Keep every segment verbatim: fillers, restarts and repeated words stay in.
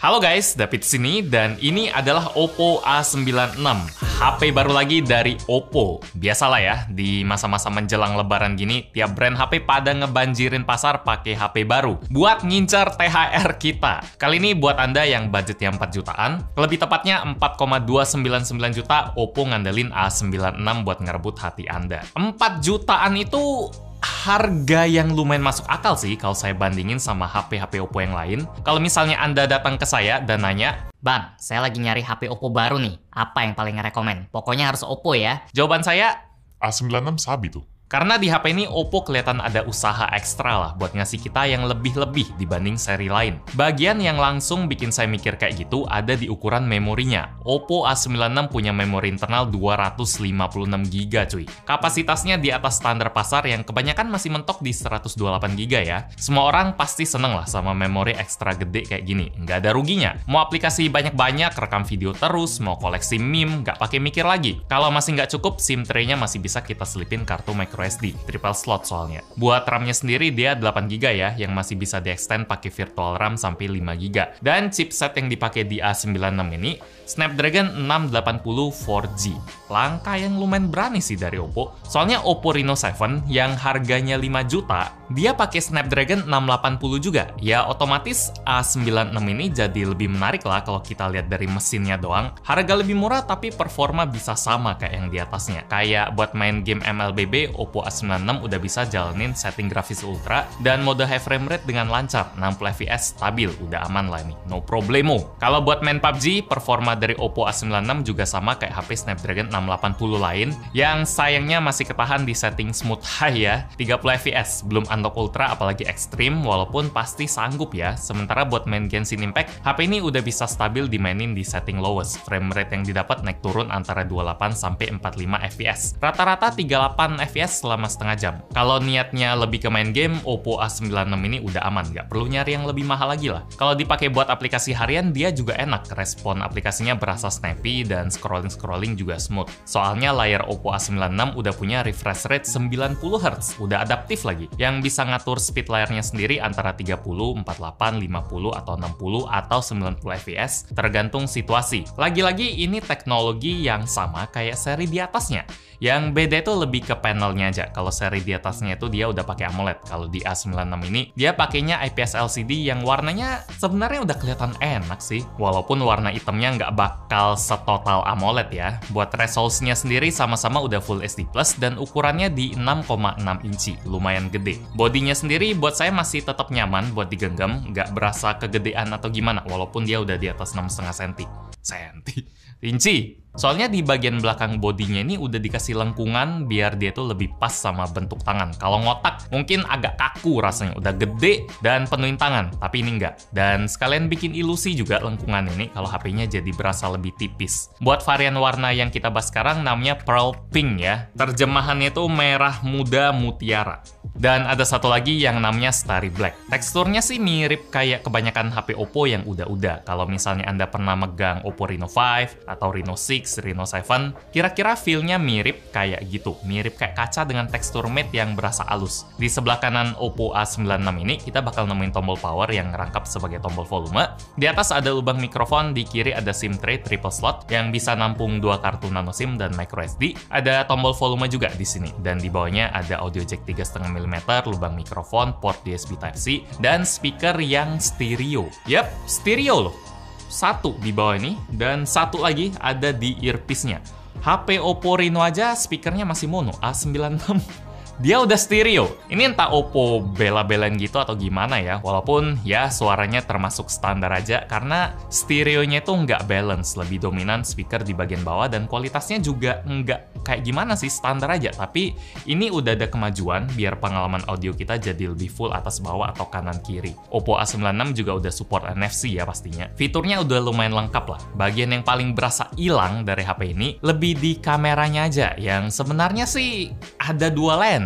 Halo guys, David sini dan ini adalah Oppo A sembilan enam, H P baru lagi dari Oppo. Biasalah ya, di masa-masa menjelang lebaran gini, tiap brand H P pada ngebanjirin pasar pakai H P baru buat ngincer T H R kita. Kali ini buat Anda yang budgetnya empat jutaan, lebih tepatnya empat koma dua sembilan sembilan juta, Oppo ngandelin A sembilan enam buat ngerebut hati Anda. empat jutaan itu harga yang lumayan masuk akal sih kalau saya bandingin sama H P-H P Oppo yang lain. Kalau misalnya Anda datang ke saya dan nanya, "Bang, saya lagi nyari H P Oppo baru nih. Apa yang paling ngerekomen? Pokoknya harus Oppo ya." Jawaban saya, A sembilan enam sabi tuh. karena di H P ini Oppo kelihatan ada usaha ekstra lah buat ngasih kita yang lebih-lebih dibanding seri lain. Bagian yang langsung bikin saya mikir kayak gitu ada di ukuran memorinya. Oppo A sembilan enam punya memori internal dua ratus lima puluh enam giga cuy. Kapasitasnya di atas standar pasar yang kebanyakan masih mentok di seratus dua puluh delapan giga ya. Semua orang pasti seneng lah sama memori ekstra gede kayak gini. Nggak ada ruginya. Mau aplikasi banyak-banyak, rekam video terus, mau koleksi meme, nggak pakai mikir lagi. Kalau masih nggak cukup, SIM tray-nya masih bisa kita selipin kartu micro S D, triple slot soalnya. Buat RAM-nya sendiri dia delapan giga ya, yang masih bisa di-extend pakai virtual RAM sampai lima giga. Dan chipset yang dipakai di A sembilan enam ini Snapdragon enam delapan nol empat G. Langkah yang lumayan berani sih dari Oppo. Soalnya Oppo Reno tujuh yang harganya lima juta, dia pakai Snapdragon enam delapan nol juga. Ya otomatis A sembilan enam ini jadi lebih menarik lah kalau kita lihat dari mesinnya doang. Harga lebih murah tapi performa bisa sama kayak yang di atasnya. Kayak buat main game M L B B, Oppo A sembilan enam udah bisa jalanin setting grafis ultra dan mode high frame rate dengan lancar, enam puluh F P S stabil, udah aman lah nih, no problemo. Kalau buat main P U B G, performa dari Oppo A sembilan enam juga sama kayak H P Snapdragon enam delapan nol lain, yang sayangnya masih ketahan di setting smooth high ya, tiga puluh F P S, belum unlock ultra apalagi ekstrim, walaupun pasti sanggup ya. Sementara buat main Genshin Impact, H P ini udah bisa stabil dimainin di setting lowest, frame rate yang didapat naik turun antara dua puluh delapan sampai empat puluh lima F P S, rata-rata tiga puluh delapan F P S selama setengah jam. Kalau niatnya lebih ke main game, Oppo A sembilan enam ini udah aman, nggak perlu nyari yang lebih mahal lagi lah. Kalau dipakai buat aplikasi harian, dia juga enak, respon aplikasinya berasa snappy dan scrolling-scrolling juga smooth. Soalnya layar Oppo A sembilan enam udah punya refresh rate sembilan puluh hertz, udah adaptif lagi, yang bisa ngatur speed layarnya sendiri antara tiga puluh, empat puluh delapan, lima puluh, atau enam puluh, atau sembilan puluh F P S, tergantung situasi. Lagi-lagi ini teknologi yang sama kayak seri di atasnya. Yang beda itu lebih ke panelnya aja. Kalau seri di atasnya itu dia udah pakai AMOLED. Kalau di A sembilan enam ini dia pakainya I P S L C D yang warnanya sebenarnya udah kelihatan enak sih. Walaupun warna hitamnya nggak bakal setotal AMOLED ya. Buat resolusinya sendiri sama-sama udah Full H D plus dan ukurannya di enam koma enam inci, lumayan gede. Bodinya sendiri buat saya masih tetap nyaman buat digenggam, nggak berasa kegedean atau gimana. Walaupun dia udah di atas enam koma lima senti. Senti. Inci. Soalnya di bagian belakang bodinya ini udah dikasih lengkungan biar dia tuh lebih pas sama bentuk tangan. Kalau ngotak mungkin agak kaku rasanya, udah gede dan penuhin tangan, tapi ini enggak. Dan sekalian bikin ilusi juga lengkungan ini kalau H P-nya jadi berasa lebih tipis. Buat varian warna yang kita bahas sekarang namanya Pearl Pink ya. Terjemahannya tuh merah muda mutiara. Dan ada satu lagi yang namanya Starry Black. Teksturnya sih mirip kayak kebanyakan H P Oppo yang udah-udah. Kalau misalnya Anda pernah megang Oppo Reno lima atau Reno enam, Reno tujuh, kira-kira feel-nya mirip kayak gitu. Mirip kayak kaca dengan tekstur matte yang berasa halus. Di sebelah kanan Oppo A sembilan enam ini, kita bakal nemuin tombol power yang ngerangkap sebagai tombol volume. Di atas ada lubang mikrofon, di kiri ada SIM tray triple slot yang bisa nampung dua kartu nano SIM dan micro S D. Ada tombol volume juga di sini. Dan di bawahnya ada audio jack tiga koma lima milimeter, lubang mikrofon, port U S B Type-C, dan speaker yang stereo. Yap, stereo loh. Satu di bawah ini, dan satu lagi ada di earpiece-nya. H P Oppo Reno aja speakernya masih mono, A sembilan enam. Dia udah stereo. Ini entah Oppo bela-belain gitu atau gimana ya. Walaupun ya suaranya termasuk standar aja karena stereonya itu nggak balance. Lebih dominan speaker di bagian bawah dan kualitasnya juga nggak kayak gimana sih, standar aja. Tapi ini udah ada kemajuan biar pengalaman audio kita jadi lebih full atas bawah atau kanan kiri. Oppo A sembilan enam juga udah support N F C ya pastinya. Fiturnya udah lumayan lengkap lah. Bagian yang paling berasa hilang dari H P ini lebih di kameranya aja. Yang sebenarnya sih ada dua lens.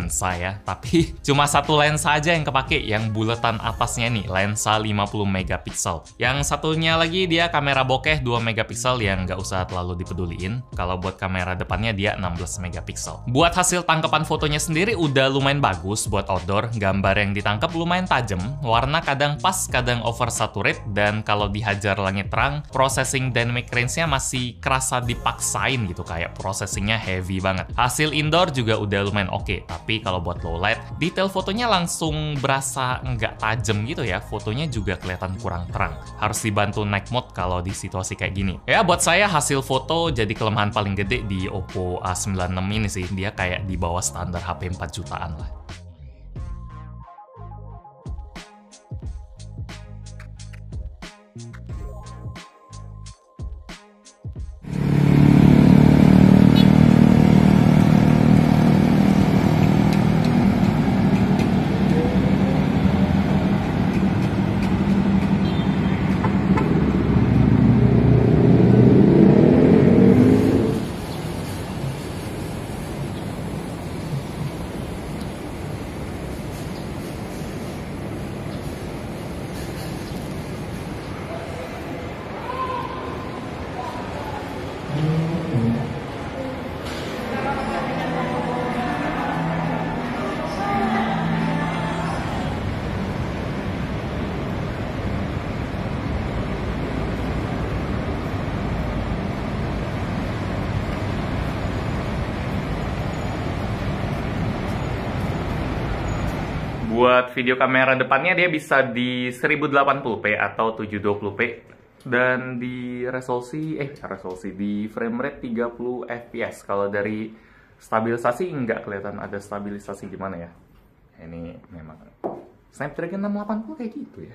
lensa ya, tapi cuma satu lensa aja yang kepake, yang buletan atasnya nih, lensa lima puluh megapiksel. Yang satunya lagi dia kamera bokeh dua megapiksel yang nggak usah terlalu dipeduliin. Kalau buat kamera depannya dia enam belas megapiksel. Buat hasil tangkapan fotonya sendiri udah lumayan bagus buat outdoor, gambar yang ditangkap lumayan tajam, warna kadang pas, kadang oversaturate, dan kalau dihajar langit terang, processing dynamic range-nya masih kerasa dipaksain gitu, kayak processingnya heavy banget. Hasil indoor juga udah lumayan oke, tapi kalau buat low light, detail fotonya langsung berasa nggak tajam gitu ya, fotonya juga kelihatan kurang terang. Harus dibantu night mode kalau di situasi kayak gini. Ya buat saya hasil foto jadi kelemahan paling gede di Oppo A sembilan enam ini sih, dia kayak di bawah standar H P empat jutaan lah. Buat video kamera depannya dia bisa di seribu delapan puluh p atau tujuh dua puluh p, dan di resolusi eh resolusi di frame rate tiga puluh F P S. Kalau dari stabilisasi nggak kelihatan ada stabilisasi gimana ya. Ini memang Snapdragon enam delapan puluh kayak gitu ya.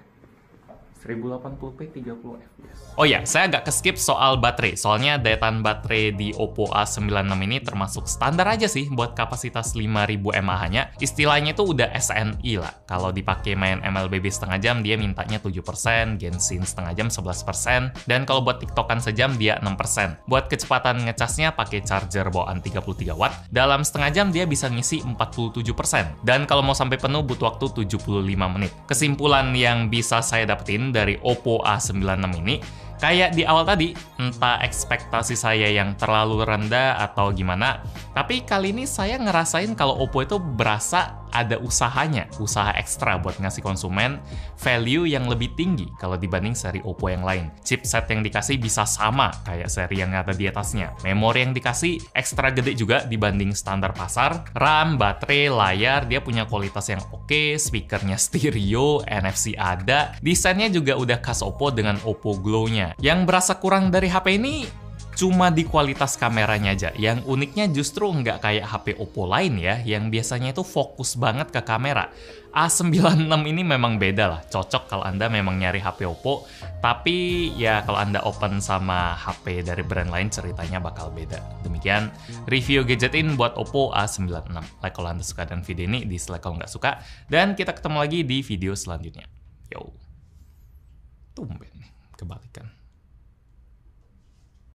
seribu delapan puluh p tiga puluh F P S. Oh ya, saya agak keskip soal baterai. Soalnya daya tahan baterai di Oppo A sembilan enam ini termasuk standar aja sih buat kapasitas lima ribu mAh-nya. Istilahnya itu udah S N I lah. Kalau dipakai main M L B B setengah jam dia mintanya tujuh persen, Genshin setengah jam sebelas persen, dan kalau buat TikTokan sejam dia enam persen. Buat kecepatan ngecasnya pakai charger bawaan tiga puluh tiga watt, dalam setengah jam dia bisa ngisi empat puluh tujuh persen. Dan kalau mau sampai penuh butuh waktu tujuh puluh lima menit. Kesimpulan yang bisa saya dapetin dari Oppo A sembilan enam ini, kayak di awal tadi, entah ekspektasi saya yang terlalu rendah atau gimana, tapi kali ini saya ngerasain kalau Oppo itu berasa ada usahanya, usaha ekstra buat ngasih konsumen value yang lebih tinggi kalau dibanding seri Oppo yang lain. Chipset yang dikasih bisa sama kayak seri yang ada di atasnya. Memori yang dikasih ekstra gede juga dibanding standar pasar. RAM, baterai, layar, dia punya kualitas yang oke, speakernya stereo, N F C ada. Desainnya juga udah khas Oppo dengan Oppo Glow-nya. Yang berasa kurang dari H P ini cuma di kualitas kameranya aja. Yang uniknya justru nggak kayak H P Oppo lain ya, yang biasanya itu fokus banget ke kamera. A sembilan enam ini memang beda lah, cocok kalau Anda memang nyari H P Oppo, tapi ya kalau Anda open sama H P dari brand lain ceritanya bakal beda. Demikian review gadgetin buat Oppo A sembilan enam. Like kalau Anda suka dengan video ini, dislike kalau nggak suka, dan kita ketemu lagi di video selanjutnya. Yo, tumben nih, kebalikan.